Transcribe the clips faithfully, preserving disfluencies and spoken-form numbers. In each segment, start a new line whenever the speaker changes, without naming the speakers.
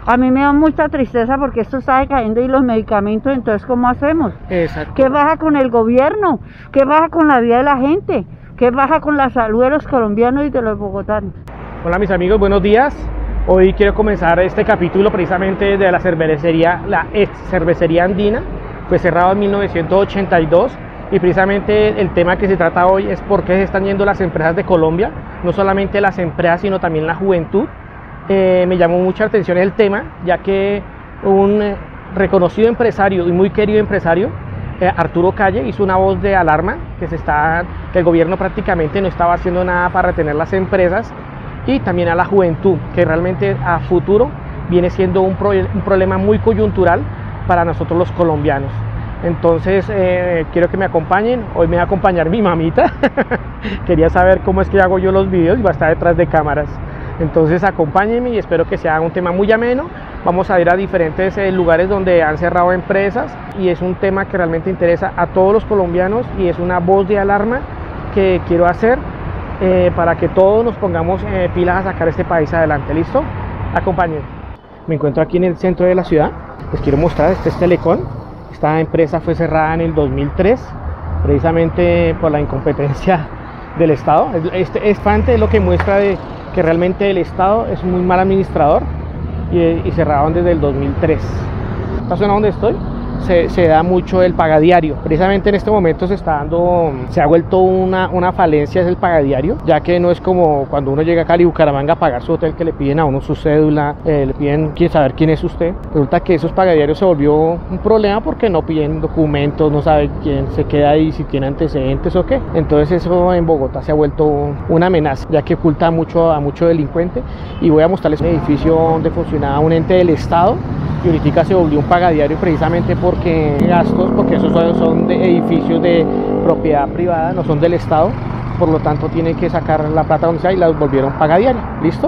A mí me da mucha tristeza porque esto está decayendo y los medicamentos, entonces ¿cómo hacemos?
Exacto.
¿Qué baja con el gobierno? ¿Qué baja con la vida de la gente? ¿Qué baja con la salud de los colombianos y de los bogotanos?
Hola mis amigos, buenos días. Hoy quiero comenzar este capítulo precisamente de la cervecería, la ex cervecería andina. Fue cerrado en mil novecientos ochenta y dos y precisamente el tema que se trata hoy es por qué se están yendo las empresas de Colombia, no solamente las empresas sino también la juventud. Eh, me llamó mucha atención el tema, ya que un eh, reconocido empresario y muy querido empresario, eh, Arturo Calle, hizo una voz de alarma que, se está, que el gobierno prácticamente no estaba haciendo nada para retener las empresas, y también a la juventud, que realmente a futuro viene siendo un, pro, un problema muy coyuntural para nosotros los colombianos. Entonces eh, quiero que me acompañen. Hoy me va a acompañar mi mamita. Quería saber cómo es que hago yo los videos y va a estar detrás de cámaras. Entonces acompáñenme y espero que sea un tema muy ameno. Vamos a ir a diferentes eh, lugares donde han cerrado empresas y es un tema que realmente interesa a todos los colombianos y es una voz de alarma que quiero hacer eh, para que todos nos pongamos eh, pilas a sacar este país adelante. ¿Listo? Acompáñenme. Me encuentro aquí en el centro de la ciudad. Les quiero mostrar, este es Telecom. Esta empresa fue cerrada en el dos mil tres precisamente por la incompetencia del Estado. Este es lo que muestra de que realmente el Estado es muy mal administrador y, y cerraron desde el dos mil tres. Esta zona donde estoy se, se da mucho el pagadiario. Precisamente en este momento se está dando, se ha vuelto una, una falencia, es el pagadiario, ya que no es como cuando uno llega a Cali, Bucaramanga a pagar su hotel, que le piden a uno su cédula, eh, le piden quién saber quién es usted. Resulta que esos pagadiarios se volvió un problema porque no piden documentos, no sabe quién se queda ahí, si tiene antecedentes o qué. Entonces eso en Bogotá se ha vuelto una amenaza, ya que oculta mucho a mucho delincuente. Y voy a mostrarles un edificio donde funcionaba un ente del Estado y ahorita se volvió un pagadiario precisamente porque gastos, porque esos son, son de edificios de propiedad privada, no son del Estado, por lo tanto tienen que sacar la plata donde sea y la volvieron pagadiario. ¿Listo?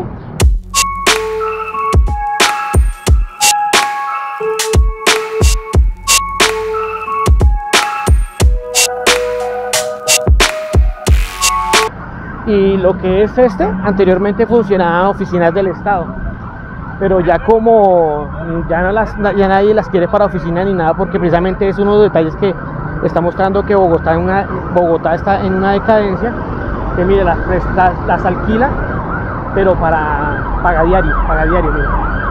Y lo que es este, anteriormente funcionaban oficinas del Estado, pero ya como ya, no las, ya nadie las quiere para oficina ni nada, porque precisamente es uno de los detalles que está mostrando que Bogotá, en una, Bogotá está en una decadencia, que mire, las, las, las alquila, pero para pagadiario, pagadiario, mire.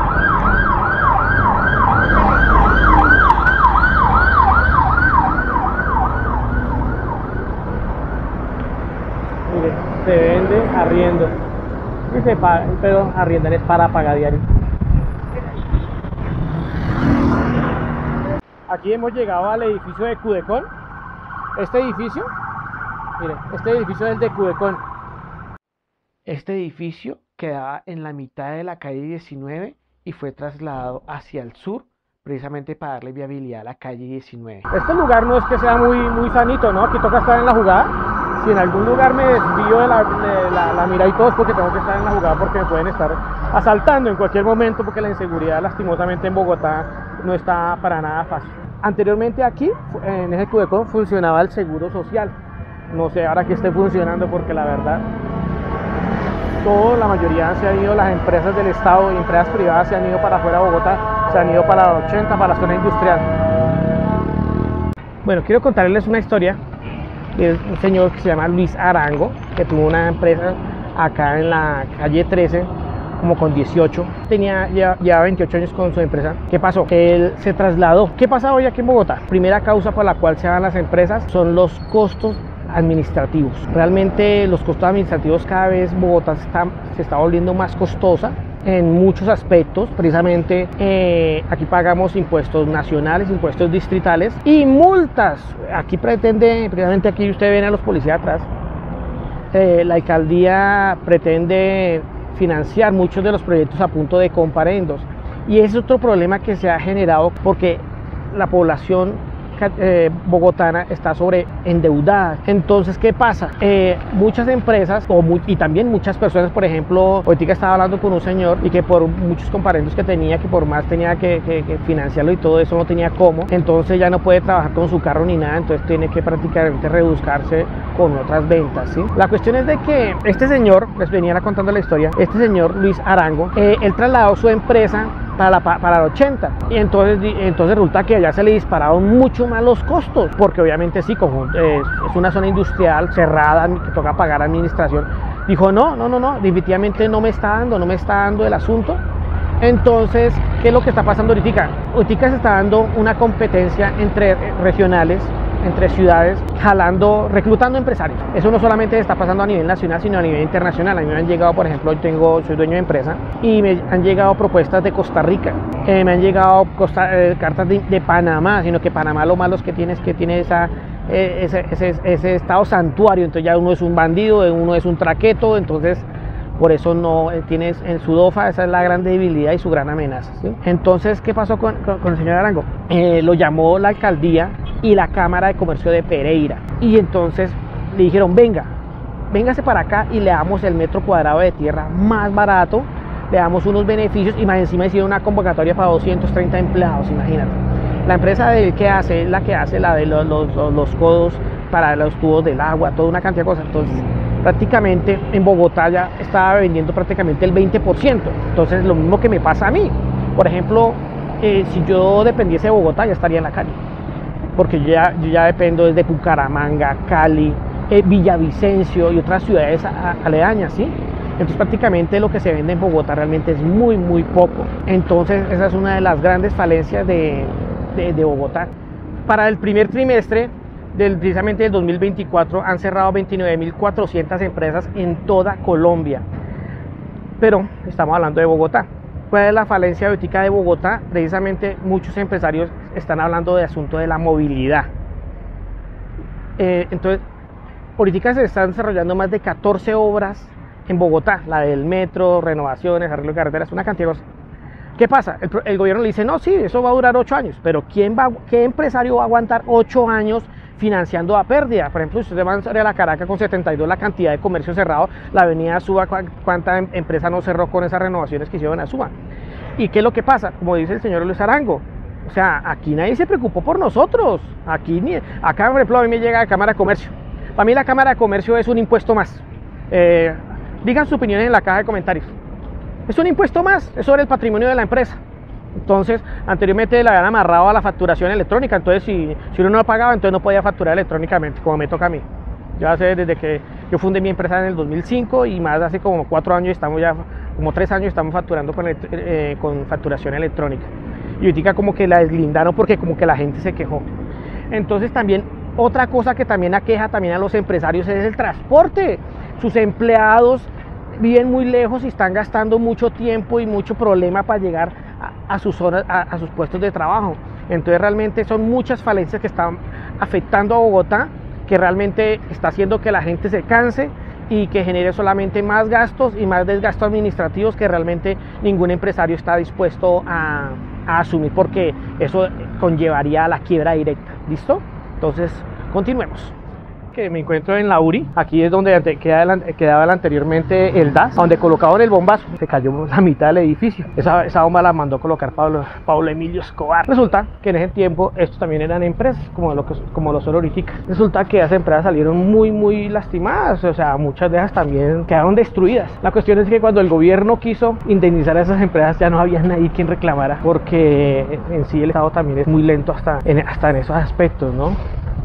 Mire, se vende arriendo. Y se paga, pero arriendan es para pagadiario. Aquí hemos llegado al edificio de Cudecon. Este edificio, mire, este edificio es el de Cudecon. Este edificio quedaba en la mitad de la calle diecinueve y fue trasladado hacia el sur, precisamente para darle viabilidad a la calle diecinueve. Este lugar no es que sea muy, muy sanito, ¿no? Aquí toca estar en la jugada. Si en algún lugar me desvío de la, de la, la mira y todo es porque tengo que estar en la jugada, porque me pueden estar asaltando en cualquier momento, porque la inseguridad lastimosamente en Bogotá no está para nada fácil. Anteriormente aquí, en ese Cudecon, funcionaba el seguro social. No sé ahora que esté funcionando, porque la verdad, todo, la mayoría se han ido, las empresas del Estado y empresas privadas se han ido para afuera de Bogotá, se han ido para la ochenta, para la zona industrial. Bueno, quiero contarles una historia de un señor que se llama Luis Arango, que tuvo una empresa acá en la calle trece, como con dieciocho, tenía ya, ya veintiocho años con su empresa. ¿Qué pasó? Él se trasladó. ¿Qué pasa hoy aquí en Bogotá? Primera causa por la cual se van las empresas son los costos administrativos. Realmente los costos administrativos, cada vez Bogotá está, se está volviendo más costosa en muchos aspectos. Precisamente eh, aquí pagamos impuestos nacionales, impuestos distritales y multas. Aquí pretende, precisamente aquí ustedes ven a los policías atrás, eh, la alcaldía pretende financiar muchos de los proyectos a punto de comparendos, y ese es otro problema que se ha generado porque la población eh, bogotana está sobre endeudada. Entonces, ¿qué pasa? Eh, muchas empresas o mu y también muchas personas, por ejemplo, ahorita estaba hablando con un señor y que por muchos comparendos que tenía, que por más tenía que, que, que financiarlo y todo eso, no tenía cómo, entonces ya no puede trabajar con su carro ni nada, entonces tiene que prácticamente rebuscarse con otras ventas, ¿sí? La cuestión es de que este señor, les venía contando la historia, este señor Luis Arango, eh, él trasladó su empresa para la, para el ochenta, y entonces, entonces resulta que allá se le dispararon mucho más los costos, porque obviamente sí, como eh, es una zona industrial cerrada que toca pagar administración. Dijo, no, no, no, no, definitivamente no me está dando, no me está dando el asunto. Entonces, ¿qué es lo que está pasando ahorita? Ahorita se está dando una competencia entre regionales, entre ciudades, jalando, reclutando empresarios. Eso no solamente está pasando a nivel nacional, sino a nivel internacional. A mí me han llegado, por ejemplo, yo tengo, soy dueño de empresa y me han llegado propuestas de Costa Rica, eh, me han llegado costa, eh, cartas de, de Panamá, sino que Panamá lo malo es que tiene es que tiene esa, eh, ese, ese, ese estado santuario, entonces ya uno es un bandido, uno es un traqueto, entonces por eso no eh, tienes en su DOFA, esa es la gran debilidad y su gran amenaza, ¿sí? Entonces, ¿qué pasó con, con, con el señor Arango? Eh, lo llamó la alcaldía y la Cámara de Comercio de Pereira, y entonces le dijeron, venga, véngase para acá y le damos el metro cuadrado de tierra más barato, le damos unos beneficios, y más encima hicieron una convocatoria para doscientos treinta empleados, imagínate. La empresa de él que hace es la que hace la de los, los, los codos para los tubos del agua, toda una cantidad de cosas. Entonces, prácticamente en Bogotá ya estaba vendiendo prácticamente el veinte por ciento. Entonces, lo mismo que me pasa a mí. Por ejemplo, eh, si yo dependiese de Bogotá, ya estaría en la calle, porque yo ya, yo ya dependo desde Bucaramanga, Cali, eh, Villavicencio y otras ciudades aledañas, ¿sí? Entonces prácticamente lo que se vende en Bogotá realmente es muy muy poco. Entonces esa es una de las grandes falencias de, de, de Bogotá. Para el primer trimestre del, precisamente del dos mil veinticuatro han cerrado veintinueve mil cuatrocientas empresas en toda Colombia, pero estamos hablando de Bogotá. ¿Cuál es la falencia ahorita de Bogotá? Precisamente muchos empresarios están hablando de asunto de la movilidad. Eh, entonces ahorita se están desarrollando más de catorce obras en Bogotá, la del metro, renovaciones, arreglo de carreteras, una cantidad de cosas. ¿Qué pasa? El, el gobierno le dice, no, sí, eso va a durar ocho años, pero ¿quién va, qué empresario va a aguantar ocho años financiando a pérdida? Por ejemplo, si usted va a la Caracas con setenta y dos, la cantidad de comercio cerrado, la avenida Suba, ¿cuánta empresa no cerró con esas renovaciones que hicieron a Suba? ¿Y qué es lo que pasa? Como dice el señor Luis Arango, o sea, aquí nadie se preocupó por nosotros, aquí ni, acá por ejemplo a mí me llega la Cámara de Comercio. Para mí la Cámara de Comercio es un impuesto más. Eh, digan sus opiniones en la caja de comentarios. Es un impuesto más, es sobre el patrimonio de la empresa. Entonces, anteriormente la habían amarrado a la facturación electrónica, entonces si, si uno no pagaba, entonces no podía facturar electrónicamente, como me toca a mí. Yo hace desde que yo fundé mi empresa en el dos mil cinco y más hace como cuatro años, estamos ya, como tres años estamos facturando con, eh, con facturación electrónica. Y ahorita como que la deslindaron porque como que la gente se quejó. Entonces también, otra cosa que también aqueja también a los empresarios es el transporte. Sus empleados viven muy lejos y están gastando mucho tiempo y mucho problema para llegar a, a, sus, zonas, a, a sus puestos de trabajo. Entonces realmente son muchas falencias que están afectando a Bogotá, que realmente está haciendo que la gente se canse y que genere solamente más gastos y más desgastos administrativos que realmente ningún empresario está dispuesto a, a asumir, porque eso conllevaría a la quiebra directa. ¿Listo? Entonces, continuemos. Que me encuentro en la U R I, aquí es donde quedaba, quedaba anteriormente el D A S, donde colocaban el bombazo, se cayó la mitad del edificio. Esa, esa bomba la mandó colocar Pablo, Pablo Emilio Escobar. Resulta que en ese tiempo estos también eran empresas, como lo, que, como lo son ahorita. Resulta que esas empresas salieron muy muy lastimadas, o sea, muchas de ellas también quedaron destruidas. La cuestión es que cuando el gobierno quiso indemnizar a esas empresas ya no había nadie quien reclamara, porque en sí el Estado también es muy lento hasta en, hasta en esos aspectos, ¿no?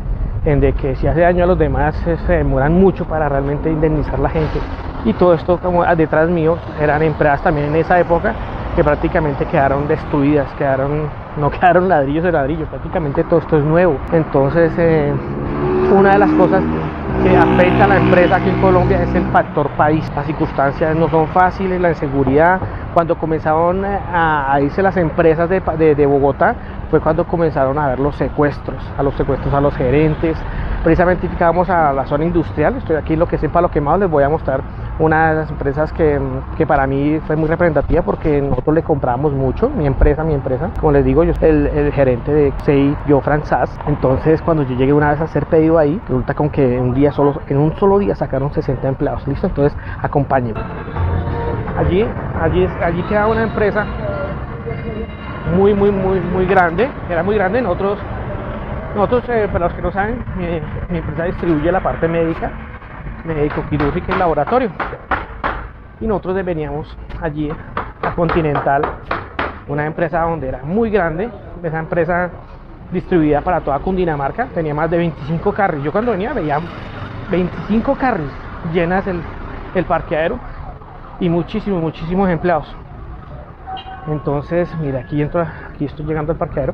En de que si hace daño a los demás se demoran mucho para realmente indemnizar a la gente. Y todo esto, como detrás mío, eran empresas también en esa época que prácticamente quedaron destruidas, quedaron, no quedaron ladrillos de ladrillo, prácticamente todo esto es nuevo. Entonces eh, una de las cosas que afecta a la empresa aquí en Colombia es el factor país. Las circunstancias no son fáciles, la inseguridad. Cuando comenzaron a, a irse las empresas de, de, de Bogotá, fue cuando comenzaron a ver los secuestros, a los secuestros a los gerentes. Precisamente vamos a la zona industrial, estoy aquí lo que es en Palo Quemado, les voy a mostrar una de las empresas que, que para mí fue muy representativa porque nosotros le compramos mucho, mi empresa, mi empresa, como les digo, yo soy el, el gerente de C I, yo Franzas. Entonces cuando yo llegué una vez a hacer pedido ahí, resulta con que un día solo, en un solo día sacaron sesenta empleados, listo, entonces acompáñenme. Allí, allí, allí queda una empresa muy muy muy muy grande, era muy grande. Nosotros Nosotros, eh, para los que no saben, mi, mi empresa distribuye la parte médica, médico-quirúrgica y laboratorio. Y nosotros veníamos allí a Continental, una empresa donde era muy grande, esa empresa distribuida para toda Cundinamarca, tenía más de veinticinco carros. Yo cuando venía veía veinticinco carros llenas el, el parqueadero y muchísimos, muchísimos empleados. Entonces, mira, aquí entro, aquí estoy llegando al parqueadero.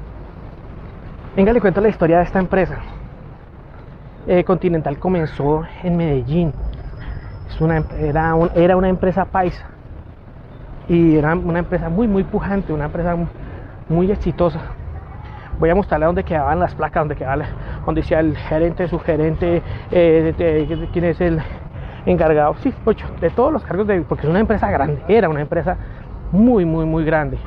Venga, le cuento la historia de esta empresa. Eh, Continental comenzó en Medellín. Es una, era, un, era una empresa paisa. Y era una empresa muy, muy pujante, una empresa muy exitosa. Voy a mostrarle dónde quedaban las placas, dónde quedaba, donde decía el gerente, subgerente, eh, de, de, quién es el encargado. Sí, ocho, de todos los cargos, de, porque es una empresa grande, era una empresa muy, muy, muy grande.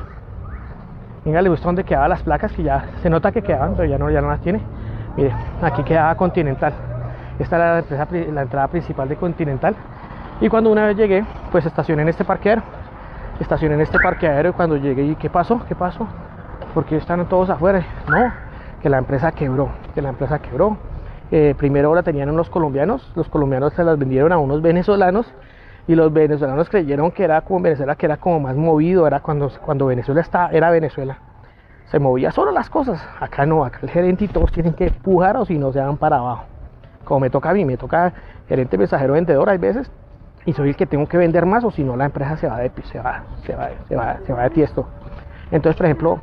Venga, le gusta dónde quedaban las placas, que ya se nota que quedaban, pero ya no, ya no las tiene. Mire, aquí quedaba Continental. Esta era la, empresa, la entrada principal de Continental. Y cuando una vez llegué, pues estacioné en este parqueadero. Estacioné en este parqueadero y cuando llegué, ¿y qué pasó? ¿Qué pasó? Porque están todos afuera. No, que la empresa quebró. Que la empresa quebró. Eh, primero la tenían unos colombianos. Los colombianos se las vendieron a unos venezolanos. Y los venezolanos creyeron que era como Venezuela, que era como más movido, era cuando, cuando Venezuela estaba, era Venezuela. Se movía solo las cosas. Acá no, acá el gerente y todos tienen que empujar o si no se van para abajo. Como me toca a mí, me toca gerente, mensajero, vendedor, hay veces. Y soy el que tengo que vender más o si no la empresa se va de, se va, se va, se va, se va de tiesto. Entonces, por ejemplo,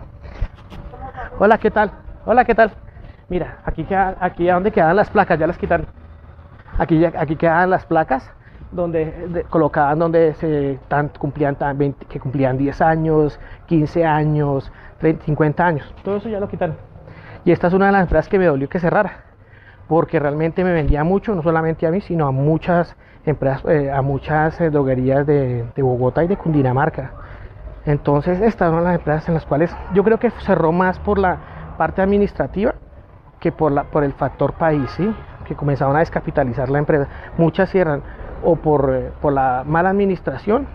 hola, ¿qué tal? Hola, ¿qué tal? Mira, aquí queda, aquí a donde quedan las placas, ya las quitan. Aquí, aquí quedan las placas donde de, colocaban donde se tan, cumplían tan, veinte, que cumplían diez años, quince años, treinta, cincuenta años. Todo eso ya lo quitan. Y esta es una de las empresas que me dolió que cerrara, porque realmente me vendía mucho, no solamente a mí, sino a muchas empresas, eh, a muchas eh, droguerías de, de Bogotá y de Cundinamarca. Entonces estas son las empresas en las cuales yo creo que cerró más por la parte administrativa que por, la, por el factor país, ¿sí? Que comenzaron a descapitalizar la empresa. Muchas cierran o por, eh, por la mala administración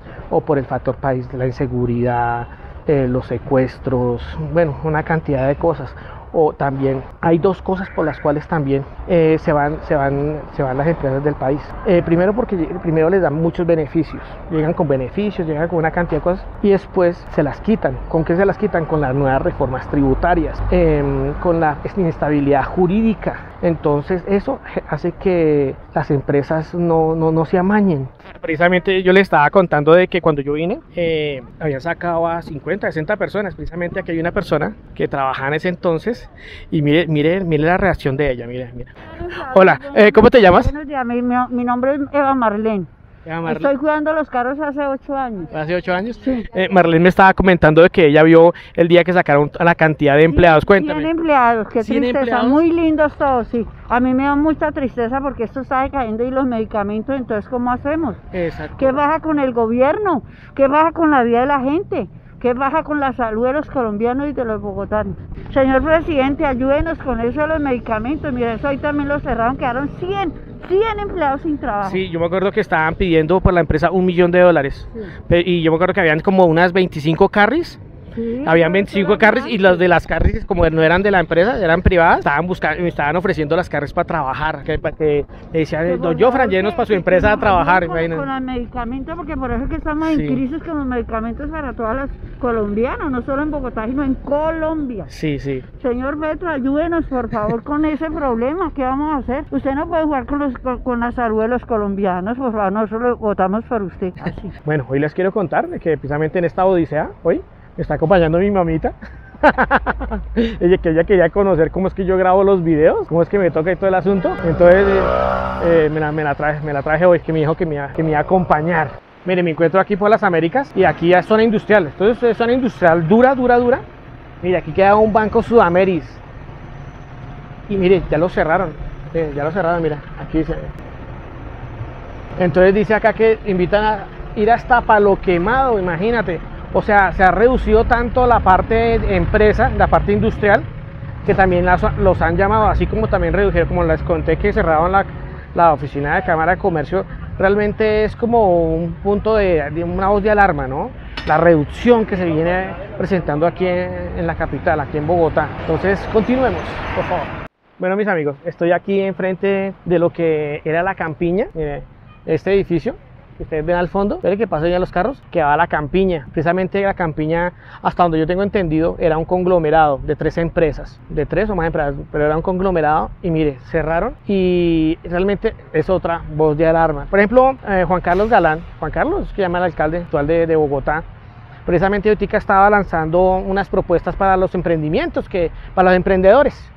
o por el factor país, la inseguridad, eh, los secuestros, bueno, una cantidad de cosas. O también hay dos cosas por las cuales también eh, se, van, se, van, se van las empresas del país. Eh, primero porque primero les dan muchos beneficios, llegan con beneficios, llegan con una cantidad de cosas y después se las quitan. ¿Con qué se las quitan? Con las nuevas reformas tributarias, eh, con la inestabilidad jurídica. Entonces eso hace que las empresas no, no, no se amañen. Precisamente yo les estaba contando de que cuando yo vine eh, habían sacado a cincuenta, sesenta personas. Precisamente aquí hay una persona que trabajaba en ese entonces y mire, mire, mire la reacción de ella, mire, mire. Hola, eh, ¿cómo te llamas?
Buenos días, mi, mi, mi nombre es Eva Marlene. Estoy cuidando los carros hace ocho años.
¿Hace ocho años?
Sí.
Eh, Marlene me estaba comentando de que ella vio el día que sacaron a la cantidad de empleados. Cuéntame.
cien empleados, qué tristeza.
Empleados.
Muy lindos todos, sí. A mí me da mucha tristeza porque esto está decayendo y los medicamentos, entonces ¿cómo hacemos?
Exacto.
¿Qué baja con el gobierno? ¿Qué baja con la vida de la gente? ¿Qué baja con la salud de los colombianos y de los bogotanos? Señor presidente, ayúdenos con eso de los medicamentos. Mira, eso hoy también lo cerraron, quedaron cien empleados sin trabajo.
Sí, yo me acuerdo que estaban pidiendo por la empresa un millón de dólares. Sí. Y yo me acuerdo que habían como unas veinticinco carries. Sí, habían veinticinco carries y los de las carries, como no eran de la empresa, eran privadas, estaban buscando, me estaban ofreciendo las carries para trabajar, que, que le decían, don Jofran, llévenos para su empresa a trabajar.
Con, con el medicamento, porque por eso es que estamos sí. en crisis con los medicamentos para todas las colombianas, no solo en Bogotá, sino en Colombia.
Sí, sí.
Señor Petro, ayúdenos por favor con ese problema, ¿qué vamos a hacer? Usted no puede jugar con, los, con, con la salud de los colombianos, por favor, nosotros votamos por usted. Así.
Bueno, hoy les quiero contar de que precisamente en esta odisea, hoy, me está acompañando mi mamita. ella, que ella quería conocer cómo es que yo grabo los videos, cómo es que me toca y todo el asunto. Entonces eh, eh, me, la, me, la traje, me la traje hoy, que me dijo que me, iba, que me iba a acompañar. Mire, me encuentro aquí por las Américas y aquí es zona industrial. Entonces es zona industrial dura, dura, dura. Mire, aquí queda un Banco Sudameris. Y mire, ya lo cerraron. Eh, ya lo cerraron, mira, aquí dice. Entonces dice acá que invitan a ir hasta Palo Quemado, imagínate. O sea, se ha reducido tanto la parte de empresa, la parte industrial, que también las, los han llamado, así como también redujeron, como les conté que cerraron la, la oficina de Cámara de Comercio. Realmente es como un punto de, de una voz de alarma, ¿no? la reducción que se viene presentando aquí en, en la capital, aquí en Bogotá. Entonces, continuemos, por favor. Bueno, mis amigos, estoy aquí enfrente de lo que era la Campiña, eh, este edificio que ustedes ven al fondo. Esperen que pasen ya los carros, que va a la Campiña. Precisamente la Campiña, hasta donde yo tengo entendido, era un conglomerado de tres empresas, de tres o más empresas, pero era un conglomerado y mire, cerraron y realmente es otra voz de alarma. Por ejemplo, eh, Juan Carlos Galán, Juan Carlos, que llama el alcalde actual de, de Bogotá, precisamente ahorita estaba lanzando unas propuestas para los emprendimientos, que, para los emprendedores,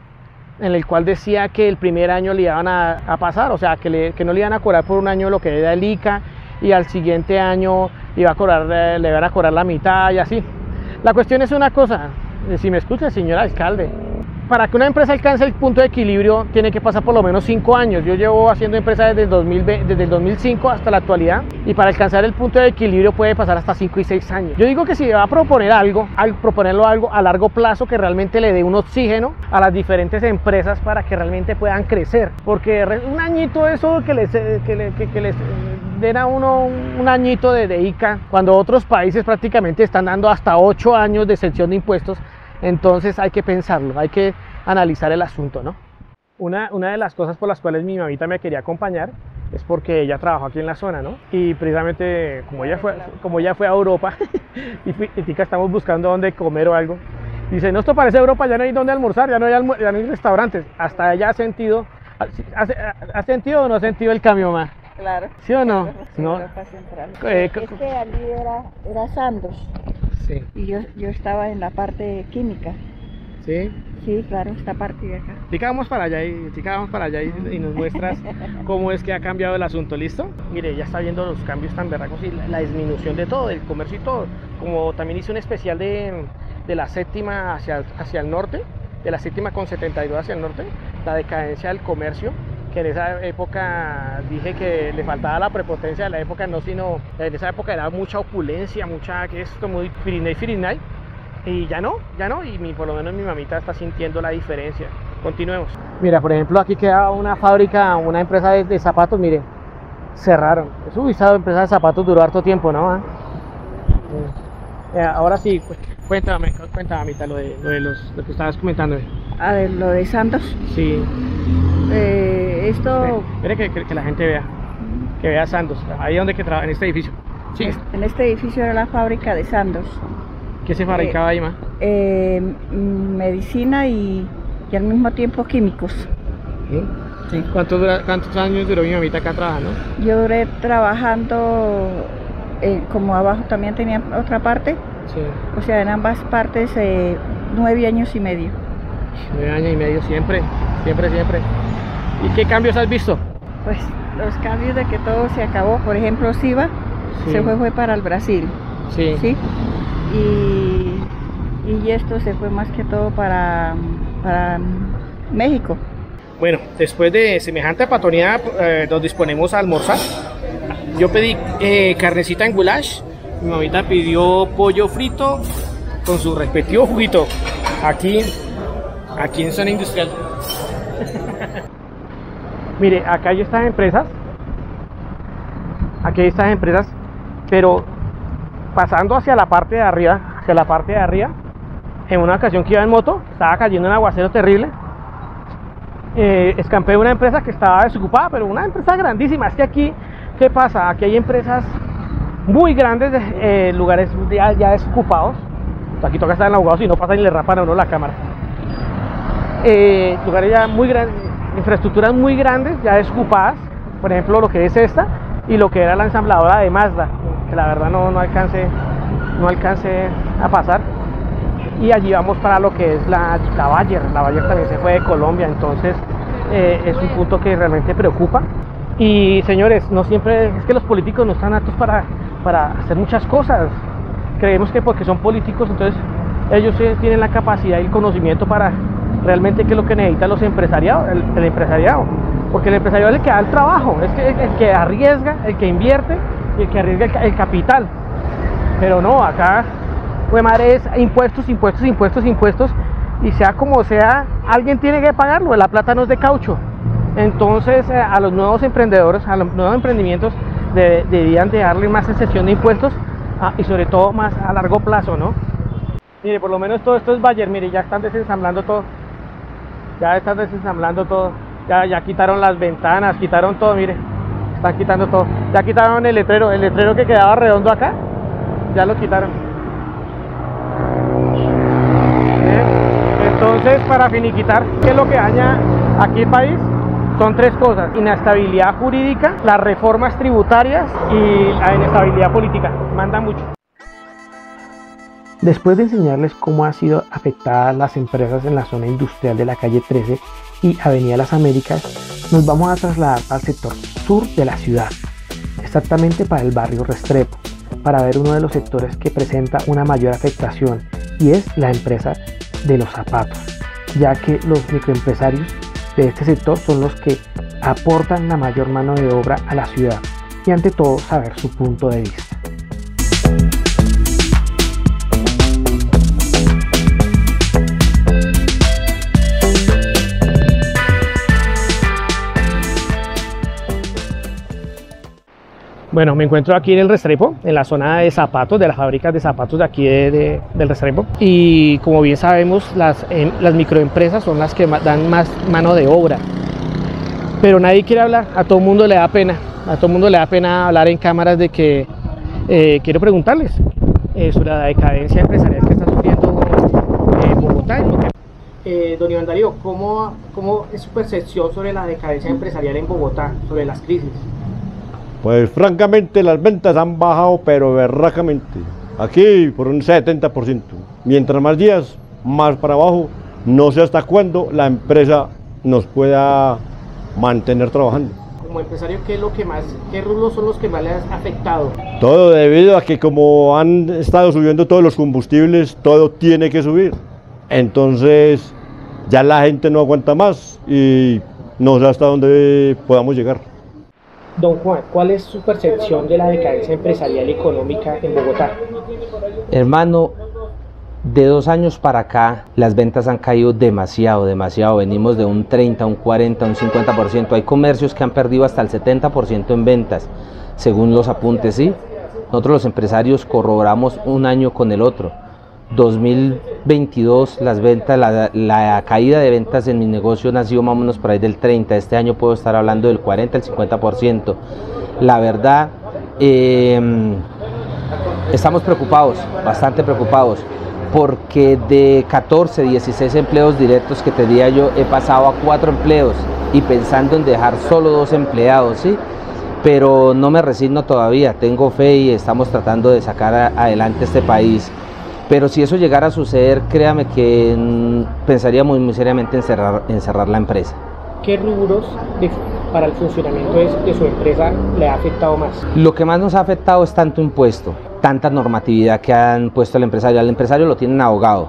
en el cual decía que el primer año le iban a, a pasar, o sea, que, le, que no le iban a cobrar por un año lo que era el I C A y al siguiente año iba a cobrar, le iban a cobrar la mitad y así. La cuestión es una cosa, si me escucha, señor alcalde, para que una empresa alcance el punto de equilibrio tiene que pasar por lo menos cinco años. Yo llevo haciendo empresa desde el, dos mil veinte, desde el dos mil cinco hasta la actualidad, y para alcanzar el punto de equilibrio puede pasar hasta cinco y seis años. Yo digo que si va a proponer algo, al proponerlo algo a largo plazo que realmente le dé un oxígeno a las diferentes empresas para que realmente puedan crecer, porque un añito eso que les, que, le, que, que les den a uno un añito de, de I C A, cuando otros países prácticamente están dando hasta ocho años de exención de impuestos. Entonces hay que pensarlo, hay que analizar el asunto, ¿no? Una, una de las cosas por las cuales mi mamita me quería acompañar es porque ella trabajó aquí en la zona, ¿no? Y precisamente como ella fue, como ella fue a Europa y, y tica, estamos buscando dónde comer o algo, dice, no, esto parece Europa, ya no hay dónde almorzar, ya no hay, almu ya no hay restaurantes. Hasta ella ha sentido, ¿ha, ha, ha sentido o no ha sentido el cambio, ma?
Claro.
¿Sí o no?
No.
no.
Eh, es que allí era, era Sandoz.
Sí.
Y yo, yo estaba en la parte química.
¿Sí?
Sí, claro, esta parte de acá.
Tica, vamos para allá y, tica, vamos para allá y, y nos muestras cómo es que ha cambiado el asunto, ¿listo? Mire, ya está viendo los cambios tan berracos y la, la disminución de todo, del comercio y todo. Como también hice un especial de, de la séptima hacia, hacia el norte, de la séptima con setenta y dos hacia el norte, la decadencia del comercio, que en esa época dije que le faltaba la prepotencia de la época, no, sino en esa época era mucha opulencia, mucha, que esto muy firinay, firinay, y ya no, ya no, y mi, por lo menos mi mamita está sintiendo la diferencia. Continuemos. Mira, por ejemplo, aquí queda una fábrica, una empresa de, de zapatos, mire, cerraron. Eso ubicado, empresa de zapatos duró harto tiempo, ¿no? ¿Ah? Eh, ahora sí, cuéntame, cuéntame, mamita, lo de, lo de los, lo que estabas comentando.
Ah, de lo de Sandoz.
Sí.
Eh, esto...
Mire que, que, que la gente vea, que vea Sandoz, ahí donde que trabaja, en este edificio. Sí.
En este edificio era la fábrica de Sandoz.
¿Qué se fabricaba eh, ahí, ma?
Eh, medicina y, y al mismo tiempo químicos.
¿Sí? Sí. ¿Cuántos, dura, ¿Cuántos años duró mi mamita acá trabajando?
Yo duré trabajando, eh, como abajo también tenía otra parte,
sí.
O sea, en ambas partes eh, nueve años y medio.
Nueve años y medio, siempre, siempre, siempre. ¿Y qué cambios has visto?
Pues los cambios de que todo se acabó. Por ejemplo, Siva sí. se fue, fue para el Brasil.
Sí.
¿Sí? Y, y esto se fue más que todo para, para México.
Bueno, después de semejante apatoneada, eh, nos disponemos a almorzar. Yo pedí eh, carnecita en goulash, mi mamita pidió pollo frito con su respectivo juguito. Aquí, aquí en zona industrial. Mire, acá hay estas empresas, aquí hay estas empresas, pero pasando hacia la parte de arriba, hacia la parte de arriba, en una ocasión que iba en moto, estaba cayendo un aguacero terrible, eh, escampé una empresa que estaba desocupada, pero una empresa grandísima. Es que aquí, ¿qué pasa? Aquí hay empresas muy grandes, eh, lugares ya, ya desocupados. Aquí toca estar en abogados y no pasa ni le rapan a uno la cámara. Eh, lugares ya muy grandes, infraestructuras muy grandes, ya desocupadas, por ejemplo lo que es esta y lo que era la ensambladora de Mazda, que la verdad no, no alcance no alcance a pasar. Y allí vamos para lo que es la, la Bayer. La Bayer también se fue de Colombia, entonces eh, es un punto que realmente preocupa. Y señores, no siempre es que los políticos no están aptos para, para hacer muchas cosas. Creemos que porque son políticos, entonces ellos tienen la capacidad y el conocimiento para realmente qué es lo que necesitan los empresariados, el, el empresariado. Porque el empresariado es el que da el trabajo, es que, el que arriesga, el que invierte y el que arriesga el, el capital. Pero no, acá, pues madre, es impuestos, impuestos, impuestos, impuestos, y sea como sea, alguien tiene que pagarlo. La plata no es de caucho. Entonces eh, a los nuevos emprendedores, a los nuevos emprendimientos de, debían de darle más excepción de impuestos ah, y sobre todo más a largo plazo, ¿no? Mire, por lo menos todo esto es Bayer, mire, ya están desensamblando todo, ya están desensamblando todo, ya, ya quitaron las ventanas, quitaron todo, mire, están quitando todo, ya quitaron el letrero, el letrero que quedaba redondo acá, ya lo quitaron. ¿Eh? Entonces, para finiquitar, ¿qué es lo que daña aquí el país? Son tres cosas: inestabilidad jurídica, las reformas tributarias y la inestabilidad política. Manda mucho. Después de enseñarles cómo han sido afectadas las empresas en la zona industrial de la calle trece y Avenida Las Américas, nos vamos a trasladar al sector sur de la ciudad, exactamente para el barrio Restrepo, para ver uno de los sectores que presenta una mayor afectación, y es la empresa de los zapatos, ya que los microempresarios de este sector son los que aportan la mayor mano de obra a la ciudad, y ante todo saber su punto de vista. Bueno, me encuentro aquí en el Restrepo, en la zona de zapatos, de las fábricas de zapatos de aquí de, de, del Restrepo. Y como bien sabemos, las, eh, las microempresas son las que dan más mano de obra. Pero nadie quiere hablar, a todo el mundo le da pena. A todo el mundo le da pena hablar en cámaras de que... Eh, quiero preguntarles eh, sobre la decadencia empresarial que está sufriendo eh, Bogotá. Eh, don Iván Darío, ¿cómo, ¿cómo es su percepción sobre la decadencia empresarial en Bogotá, sobre las crisis?
Pues francamente las ventas han bajado, pero berracamente. Aquí por un setenta por ciento. Mientras más días, más para abajo. No sé hasta cuándo la empresa nos pueda mantener trabajando.
Como empresario, ¿qué es lo que más, qué rubros son los que más le han afectado?
Todo debido a que como han estado subiendo todos los combustibles, todo tiene que subir. Entonces ya la gente no aguanta más y no sé hasta dónde podamos llegar.
Don Juan, ¿cuál es su percepción de la decadencia empresarial y económica en Bogotá?
Hermano, de dos años para acá las ventas han caído demasiado, demasiado. Venimos de un treinta, un cuarenta, un cincuenta por ciento. Hay comercios que han perdido hasta el setenta por ciento en ventas, según los apuntes, ¿sí? Nosotros los empresarios corroboramos un año con el otro. dos mil veintidós, las ventas, la, la caída de ventas en mi negocio nació más o menos por ahí del treinta, este año puedo estar hablando del cuarenta, el cincuenta por ciento. La verdad, eh, estamos preocupados, bastante preocupados, porque de catorce, dieciséis empleos directos que tenía yo, he pasado a cuatro empleos y pensando en dejar solo dos empleados, ¿sí? Pero no me resigno todavía, tengo fe y estamos tratando de sacar a, adelante este país. Pero si eso llegara a suceder, créame que mm, pensaría muy, muy seriamente en cerrar, en cerrar la empresa.
¿Qué rubros de, para el funcionamiento de, de su empresa le ha afectado más?
Lo que más nos ha afectado es tanto impuesto, tanta normatividad que han puesto al empresario. Al empresario lo tienen ahogado,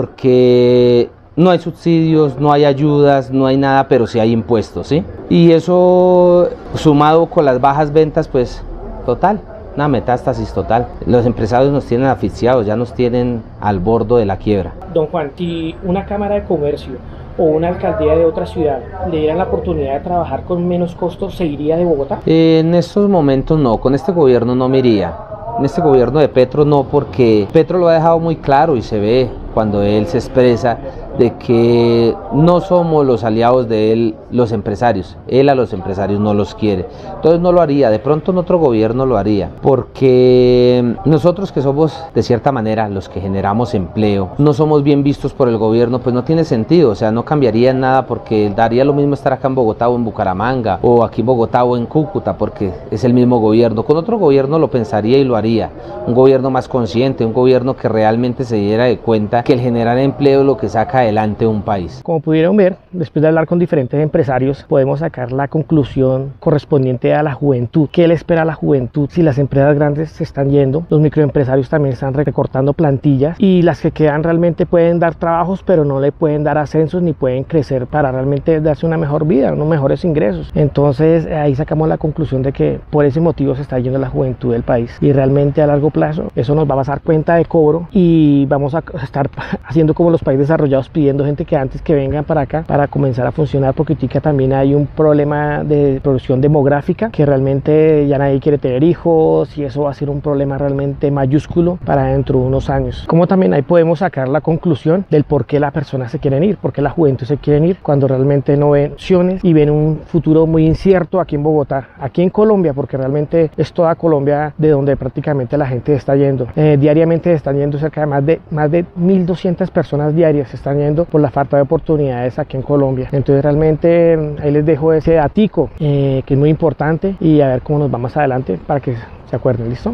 porque no hay subsidios, no hay ayudas, no hay nada, pero sí hay impuestos, ¿sí? Y eso sumado con las bajas ventas, pues total. Una metástasis total. Los empresarios nos tienen asfixiados, ya nos tienen al borde de la quiebra.
Don Juan, si una cámara de comercio o una alcaldía de otra ciudad le dieran la oportunidad de trabajar con menos costos, ¿se iría de Bogotá?
Eh, en estos momentos no, con este gobierno no me iría. En este gobierno de Petro no, porque Petro lo ha dejado muy claro y se ve cuando él se expresa de que no somos los aliados de él los empresarios, él a los empresarios no los quiere, entonces no lo haría, de pronto en otro gobierno lo haría, porque nosotros que somos de cierta manera los que generamos empleo, no somos bien vistos por el gobierno, pues no tiene sentido, o sea, no cambiaría en nada, porque daría lo mismo estar acá en Bogotá o en Bucaramanga, o aquí en Bogotá o en Cúcuta, porque es el mismo gobierno. Con otro gobierno lo pensaría y lo haría, un gobierno más consciente, un gobierno que realmente se diera de cuenta que el generar empleo es lo que saca adelante un país.
Como pudieron ver, después de hablar con diferentes empresarios, podemos sacar la conclusión correspondiente a la juventud. ¿Qué le espera a la juventud si las empresas grandes se están yendo? Los microempresarios también están recortando plantillas y las que quedan realmente pueden dar trabajos, pero no le pueden dar ascensos ni pueden crecer para realmente darse una mejor vida, unos mejores ingresos. Entonces ahí sacamos la conclusión de que por ese motivo se está yendo la juventud del país, y realmente a largo plazo eso nos va a pasar cuenta de cobro y vamos a estar haciendo como los países desarrollados, pidiendo gente que antes que vengan para acá para comenzar a funcionar, porque ahorita también hay un problema de producción demográfica, que realmente ya nadie quiere tener hijos y eso va a ser un problema realmente mayúsculo para dentro de unos años. Como también ahí podemos sacar la conclusión del por qué las personas se quieren ir, por qué la juventud se quieren ir cuando realmente no ven opciones y ven un futuro muy incierto aquí en Bogotá, aquí en Colombia, porque realmente es toda Colombia de donde prácticamente la gente está yendo. Eh, diariamente están yendo cerca de más de más de mil doscientas personas diarias, se están yendo por la falta de oportunidades aquí en Colombia. Entonces realmente ahí les dejo ese datico eh, que es muy importante, y a ver cómo nos va más adelante para que se acuerden. ¿Listo?